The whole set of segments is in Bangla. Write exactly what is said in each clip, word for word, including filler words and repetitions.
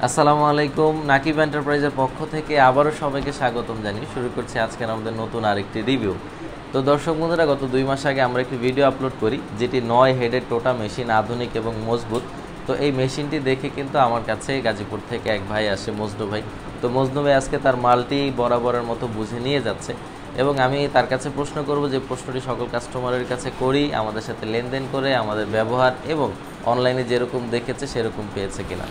আসসালামু আলাইকুম। নাকিব এন্টারপ্রাইজের পক্ষ থেকে আবারও সবাইকে স্বাগতম জানিয়ে শুরু করছি আজকের আমাদের নতুন আরেকটি রিভিউ। তো দর্শক বন্ধুরা, গত দুই মাস আগে আমরা একটি ভিডিও আপলোড করি যেটি নয় হেডের টোটা মেশিন, আধুনিক এবং মজবুত। তো এই মেশিনটি দেখে কিন্তু আমার কাছে গাজীপুর থেকে এক ভাই আসে, মজনু ভাই। তো মজনু ভাই আজকে তার মালটি বরাবরের মতো বুঝে নিয়ে যাচ্ছে এবং আমি তার কাছে প্রশ্ন করব যে প্রশ্নটি সকল কাস্টমারের কাছে করি, আমাদের সাথে লেনদেন করে আমাদের ব্যবহার এবং অনলাইনে যেরকম দেখেছে সেরকম পেয়েছে কিনা।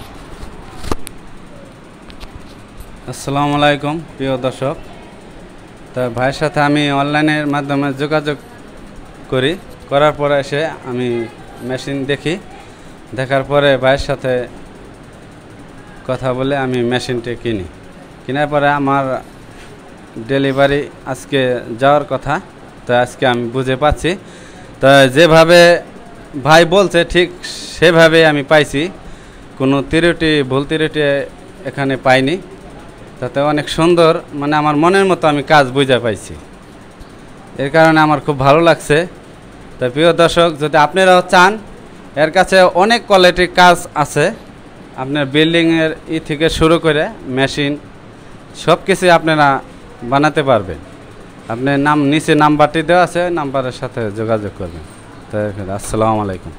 আসসালামু আলাইকুম প্রিয় দর্শক। তো ভাইয়ের সাথে আমি অনলাইনের মাধ্যমে যোগাযোগ করি, করার পরে এসে আমি মেশিন দেখি, দেখার পরে ভাইয়ের সাথে কথা বলে আমি মেশিনটি কিনি। কেনার পরে আমার ডেলিভারি আজকে যাওয়ার কথা, তো আজকে আমি বুঝে পাচ্ছি। তো যেভাবে ভাই বলছে ঠিক সেভাবে আমি পাইছি, কোনো ত্রুটি ভুল ত্রুটি এখানে পাইনি। তাতে অনেক সুন্দর, মানে আমার মনের মতো আমি কাজ বুঝে পাইছি, এর কারণে আমার খুব ভালো লাগছে। তো প্রিয় দর্শক, যদি আপনারাও চান, এর কাছে অনেক কোয়ালিটির কাজ আছে। আপনার বিল্ডিংয়ের ই থেকে শুরু করে মেশিন সব কিছুই আপনারা বানাতে পারবেন। আপনার নাম নিচে নাম্বারটি দেওয়া আছে, নাম্বারের সাথে যোগাযোগ করবেন। তো আসসালামু আলাইকুম।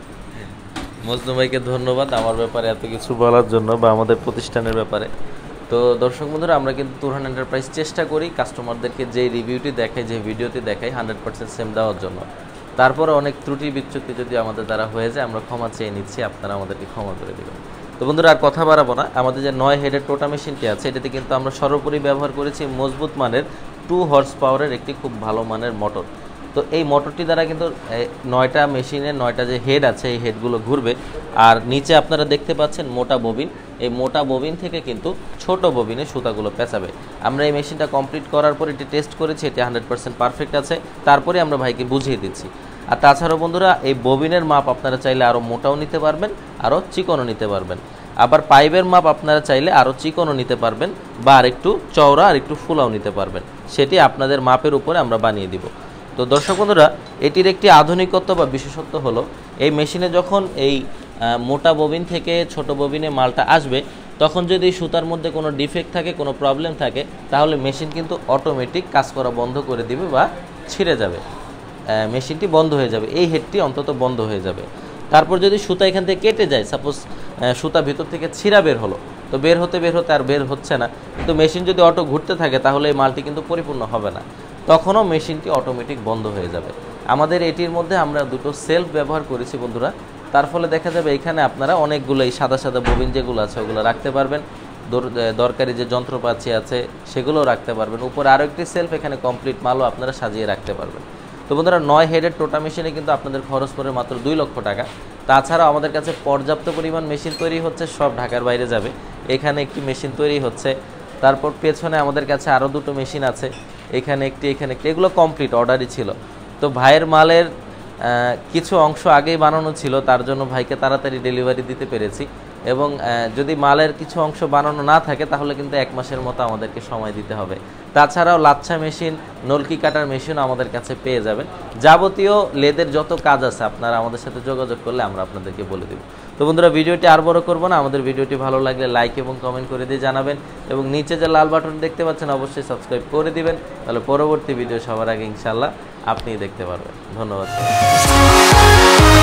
মজনু ভাইকে ধন্যবাদ আমার ব্যাপারে এত কিছু বলার জন্য বা আমাদের প্রতিষ্ঠানের ব্যাপারে। তো দর্শক বন্ধুরা, আমরা কিন্তু তুরহান এন্টারপ্রাইজ চেষ্টা করি কাস্টমারদেরকে যে রিভিউটি দেখাই, যে ভিডিওটি দেখাই হান্ড্রেড পার্সেন্ট সেম দেওয়ার জন্য। তারপরে অনেক ত্রুটি বিচ্যুতি যদি আমাদের দ্বারা হয়ে যায়, আমরা ক্ষমা চেয়ে নিচ্ছি, আপনারা আমাদেরকে ক্ষমা করে দেবেন। তো বন্ধুরা, আর কথা বাড়াবো না। আমাদের যে নয় হেডের টোটা মেশিনটি আছে, এটাতে কিন্তু আমরা সর্বোপরি ব্যবহার করেছি মজবুত মানের টু হর্স পাওয়ারের একটি খুব ভালো মানের মোটর। তো এই মোটরটি দ্বারা কিন্তু নয়টা মেশিনের নয়টা যে হেড আছে এই হেডগুলো ঘুরবে। আর নিচে আপনারা দেখতে পাচ্ছেন মোটা ববিন, এই মোটা ববিন থেকে কিন্তু ছোট ববিনে সুতাগুলো পেঁচাবে। আমরা এই মেশিনটা কমপ্লিট করার পর এটি টেস্ট করেছি, এটি হান্ড্রেড পার্সেন্ট পারফেক্ট আছে। তারপরে আমরা ভাইকে বুঝিয়ে দিচ্ছি। আর তাছাড়াও বন্ধুরা, এই ববিনের মাপ আপনারা চাইলে আরও মোটাও নিতে পারবেন, আরও চিকনও নিতে পারবেন। আবার পাইপের মাপ আপনারা চাইলে আরও চিকনও নিতে পারবেন বা আর একটু চওড়া আর একটু ফুলাও নিতে পারবেন। সেটি আপনাদের মাপের উপরে আমরা বানিয়ে দিব। তো দর্শক বন্ধুরা, এটির একটি আধুনিকত্ব বা বিশেষত্ব হলো, এই মেশিনে যখন এই মোটা ববিন থেকে ছোট ববিনে মালটা আসবে, তখন যদি সুতার মধ্যে কোনো ডিফেক্ট থাকে, কোনো প্রবলেম থাকে, তাহলে মেশিন কিন্তু অটোমেটিক কাজ করা বন্ধ করে দিবে বা ছিঁড়ে যাবে, মেশিনটি বন্ধ হয়ে যাবে, এই হেডটি অন্তত বন্ধ হয়ে যাবে। তারপর যদি সুতা এখান থেকে কেটে যায়, সাপোজ সুতা ভিতর থেকে ছিঁড়া বের হলো, তো বের হতে বের হতে আর বের হচ্ছে না, কিন্তু মেশিন যদি অটো ঘুরতে থাকে, তাহলে এই মালটি কিন্তু পরিপূর্ণ হবে না, তখনও মেশিনটি অটোমেটিক বন্ধ হয়ে যাবে। আমাদের এটির মধ্যে আমরা দুটো সেলফ ব্যবহার করেছি বন্ধুরা, তার ফলে দেখা যাবে এখানে আপনারা অনেকগুলো এই সাদা সাদা ববিন যেগুলো আছে ওগুলো রাখতে পারবেন, দরকারি যে যন্ত্রপাতি আছে সেগুলোও রাখতে পারবেন। উপরে আরও একটি সেলফ, এখানে কমপ্লিট মালও আপনারা সাজিয়ে রাখতে পারবেন। তো বন্ধুরা, নয় হেডের টোটা মেশিনে কিন্তু আপনাদের খরচ পড়ে মাত্র দুই লক্ষ টাকা। তাছাড়াও আমাদের কাছে পর্যাপ্ত পরিমাণ মেশিন তৈরি হচ্ছে, সব ঢাকার বাইরে যাবে। এখানে একটি মেশিন তৈরি হচ্ছে, তারপর পেছনে আমাদের কাছে আরও দুটো মেশিন আছে, এখানে একটি এখানে একটি, এগুলো কমপ্লিট অর্ডারই ছিল। তো ভাইয়ের মালের কিছু অংশ আগেই বানানো ছিল, তার জন্য ভাইকে তাড়াতাড়ি ডেলিভারি দিতে পেরেছি। এবং যদি মালের কিছু অংশ বানানো না থাকে, তাহলে কিন্তু এক মাসের মতো আমাদেরকে সময় দিতে হবে। তাছাড়াও লাচ্ছা মেশিন, নলকি কাটার মেশিনও আমাদের কাছে পেয়ে যাবেন। যাবতীয় লেদের যত কাজ আছে আপনারা আমাদের সাথে যোগাযোগ করলে আমরা আপনাদেরকে বলে দেব। তো বন্ধুরা, ভিডিওটি আর বড় করবো না, আমাদের ভিডিওটি ভালো লাগলে লাইক এবং কমেন্ট করে দিয়ে জানাবেন, এবং নিচে যে লাল বাটন দেখতে পাচ্ছেন অবশ্যই সাবস্ক্রাইব করে দিবেন, তাহলে পরবর্তী ভিডিও সবার আগে ইনশাল্লাহ আপনিই দেখতে পারবেন। ধন্যবাদ।